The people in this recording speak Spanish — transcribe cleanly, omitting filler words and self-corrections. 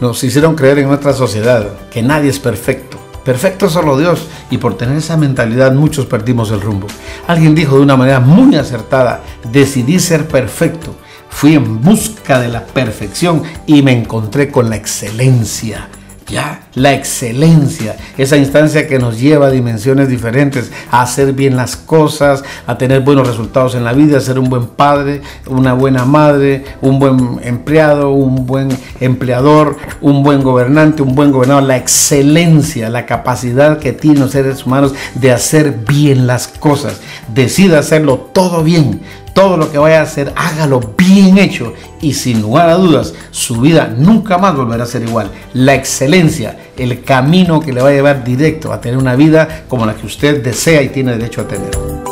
nos hicieron creer en nuestra sociedad que nadie es perfecto. Perfecto es solo Dios, y por tener esa mentalidad muchos perdimos el rumbo. Alguien dijo de una manera muy acertada: decidí ser perfecto, fui en busca de la perfección y me encontré con la excelencia. Ya, la excelencia, esa instancia que nos lleva a dimensiones diferentes, a hacer bien las cosas, a tener buenos resultados en la vida, a ser un buen padre, una buena madre, un buen empleado, un buen empleador, un buen gobernante, un buen gobernador. La excelencia, la capacidad que tienen los seres humanos de hacer bien las cosas. Decida hacerlo todo bien. Todo lo que vaya a hacer, hágalo bien hecho, y sin lugar a dudas, su vida nunca más volverá a ser igual. La excelencia, el camino que le va a llevar directo a tener una vida como la que usted desea y tiene derecho a tener.